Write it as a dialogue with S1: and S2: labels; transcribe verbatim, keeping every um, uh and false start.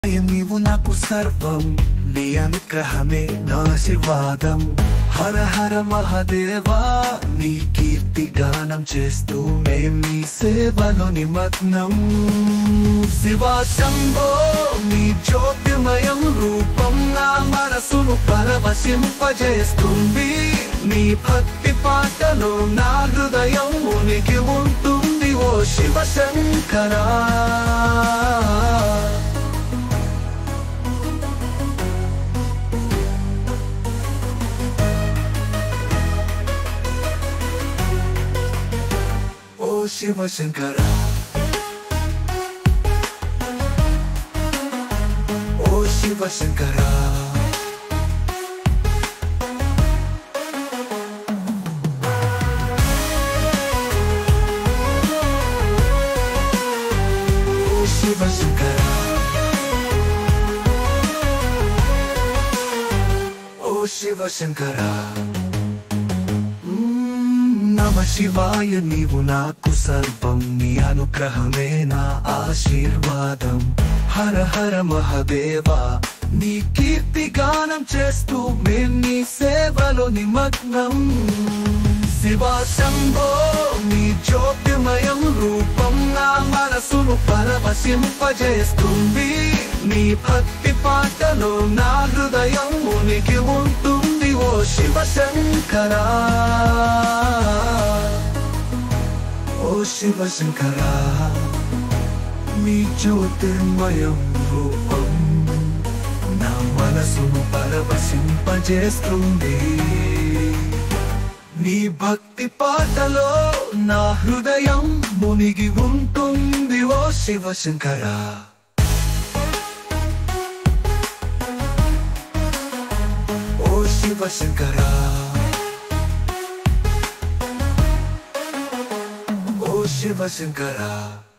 S1: నీవు నాకు సర్వం నీ అనుగ్రహమే నా ఆశీర్వాదం హర హర మహాదేవా నీ కీర్తి గానం చేస్తూ మేం నీ సేవలో నిమగ్నం శివ శంభో నీ జ్యోతిర్మయం రూపం నా మనసును పరవశింపజేస్తుంది నీ భక్తి పాటలో నా హృదయం ఉనికి ఉంటుంది ఓ శివ శంకరా ఓ శివ శంకరా ఓ శివ శంకరా ఓ శివ శంకరా ఓ శివ శంకరా నమ శివాయ నీవు నాకు సర్వం నీ అనుగ్రహమే నా ఆశీర్వాదం హర హర మహాదేవా నీ కీర్తి గానం చేస్తూ మేం నీ సేవలో నిమగ్నం శివ శంభో నీ జ్యోతిర్మయం రూపం నా మనసును పరవశింపజేస్తుంది నీ భక్తి పాటలో నా హృదయం ఉనికి ఉంటుంది ఓ శివ శంకరా ఓ శివ శంకరా నీ జ్యోతిర్మయం రూపం నా మనసును పరవశింపజేస్తుంది నీ భక్తి పాటలో నా హృదయం మునిగి ఉంటుంది ఓ శివ శంకరా ఓ శివ శంకరా ఓ శివ శంకరా